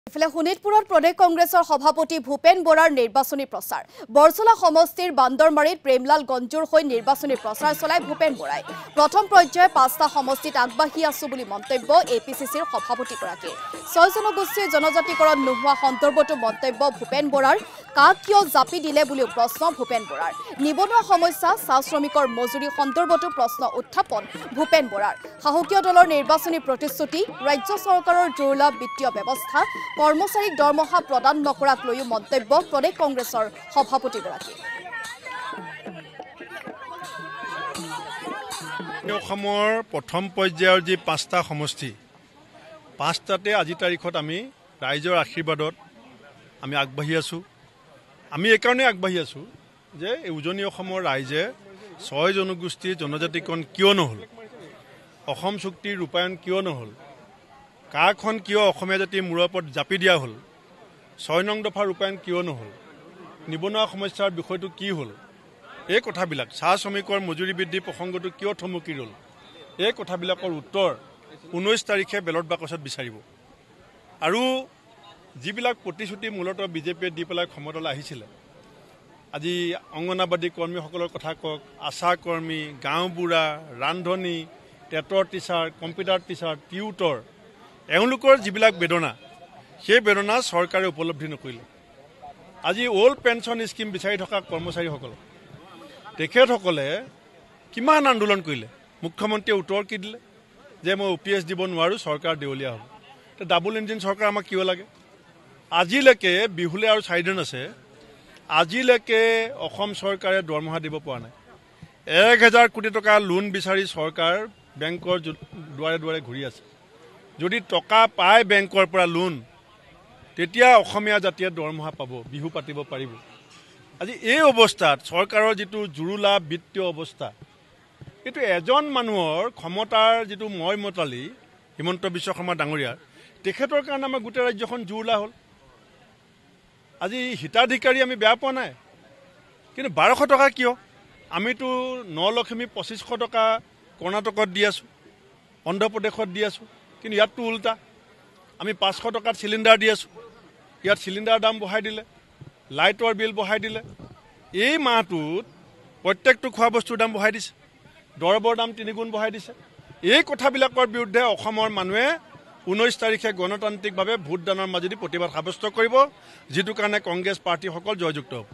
ইফালে শোণিতপুৰত প্ৰদেশ কংগ্ৰেছৰ সভাপতি ভূপেন বৰাৰ নিৰ্বাচনী প্ৰচাৰ বৰছলা সমষ্টিৰ বান্দৰমাৰীত প্ৰেমলাল গঞ্জুৰ হৈ নিৰ্বাচনী প্ৰচাৰ চলাই ভূপেন বৰাই প্ৰথম পৰ্যায়ে ৫টা সমষ্টিত আগবাঢ়ি আছো বুলি মন্তব্য এপিচিচিৰ সভাপতিগৰাকীৰ ৬ জনগোষ্ঠীৰ জনজাতিকৰণ নোহোৱা সন্দৰ্ভতো মন্তব্য ভূপেন বৰাৰ কাক কিয় জাপি দিলে বুলিও প্ৰশ্ন ভূপেন বৰাৰ নিবনুৱা সমস্যা চাহ শ্ৰমিকৰ মজুৰি সন্দৰ্ভতো প্ৰশ্ন উত্থাপন ভূপেন বৰাৰ সাহসীয় দলৰ নিৰ্বাচনী প্ৰতিশ্ৰুতি ৰাজ্য চৰকাৰৰ জৰুলা বিত্তীয় ব্যৱস্থা কৰ্মচাৰীক দৰমহা প্ৰদান নকৰাক লৈও মন্তব্য প্ৰদেশ কংগ্ৰেছৰ সভাপতিগৰাকী অসমৰ প্ৰথম পৰ্যায়ৰ যি ৫টা সমষ্টি ৫টাতে আজি তাৰিখত আমি ৰাইজৰ আশীৰ্বাদত আমি আগবাঢ়ি আছো আমি এই কাৰণে আগবাঢ়ি আছো যে উজনি অসমৰ ৰাইজে ৬ জনগোষ্ঠীৰ জনজাতিকৰণ কিয় নহল অসম চুক্তিৰ ৰূপায়ণ কিয় নহল কাখন কিয় অসমীয়া জাতিৰ মূৰৰ ওপৰত জাপি দিয়া হ'ল ৬ নং দফা ৰূপায়ণ কিয় নহল নিবনুৱা সমস্যাৰ বিষয়টো কি হ'ল এই কথাবিলাক চাহ শ্ৰমিকৰ মজুৰি বৃদ্ধি প্ৰসংগটো কিয় থমকি ৰ'ল এই কথাবিলাকৰ উত্তৰ ১৯ তাৰিখে বেলট বাকচত বিচাৰিব আৰু যিবিলাক প্ৰতিশ্ৰুতি মূলতঃ বিজেপিয়ে দি পেলাই ক্ষমতালৈ আহিছিলে আজি অংগনাবাদী কৰ্মীসকলৰ কথা কওক আশা কৰ্মী গাঁওবুঢ়া ৰান্ধনী টেটৰ টিচাৰ কম্পিউটাৰ টিচাৰ টিউটৰ এওঁলোকৰ যিবিলাক বেদনা সেই বেদনা চৰকাৰে উপলব্ধি নকৰিলে আজি অল্ড পেঞ্চন স্কিম বিচাৰি থকা কৰ্মচাৰীসকল তেখেতসকলে কিমান আন্দোলন কৰিলে মুখ্যমন্ত্ৰীয়ে উত্তৰ কি দিলে যে মই OPS দিব নোৱাৰোঁ চৰকাৰ দেউলীয়া হ'ব ডাবল ইঞ্জিন চৰকাৰ আমাক কিয় লাগে আজিলৈকে বিহুলে আৰু ৪ দিন আছে আজিলৈকে অসম চৰকাৰে দৰমহা দিব পৰা নাই ১,০০০ কোটি টকা লোন বিচাৰি চৰকাৰ বেংকৰ দুৱাৰে দুৱাৰে ঘূৰি আছে যদি টকা পায় বেংকৰ পৰা লোন তেতিয়া অসমীয়া জাতিয়ে দৰমহা পাব বিহু পাতিব পাৰিব আজি এই অৱস্থাত চৰকাৰৰ যিটো জুৰুলা বিত্তীয় অৱস্থা এইটো এজন মানুহৰ ক্ষমতাৰ যিটো মতালি হিমন্ত বিশ্ব শৰ্মা ডাঙৰীয়াৰ তেখেতৰ কাৰণে আমাৰ গোটেই ৰাজ্যখন জুৰুলা হ'ল আজি হিতাধিকাৰী আমি বেয়া পোৱা নাই কিন্তু ১২০০ টকা কিয় আমিতো নলক্ষ্মী ২৫০০ টকা কৰ্ণাটকত দি আছোঁ অন্ধ্ৰপ্ৰদেশত দি আছোঁ কিন্তু ইয়াততো উল্টা আমি ৫০০ টকাত চিলিণ্ডাৰ দি আছোঁ ইয়াত চিলিণ্ডাৰ দাম বঢ়াই দিলে লাইটৰ বিল বঢ়াই দিলে এই মাহটোত প্ৰত্যেকটো খোৱা বস্তুৰ দাম বঢ়াই দিছে দৰবৰ দাম ৩ গুণ বঢ়াই দিছে এই কথাবিলাকৰ বিৰুদ্ধে অসমৰ মানুহে ১৯ তাৰিখে গণতান্ত্ৰিকভাৱে ভোটদানৰ মাজেদি প্ৰতিবাদ সাব্যস্ত কৰিব যিটো কাৰণে কংগ্ৰেছ পাৰ্টীসকল জয়যুক্ত হ'ব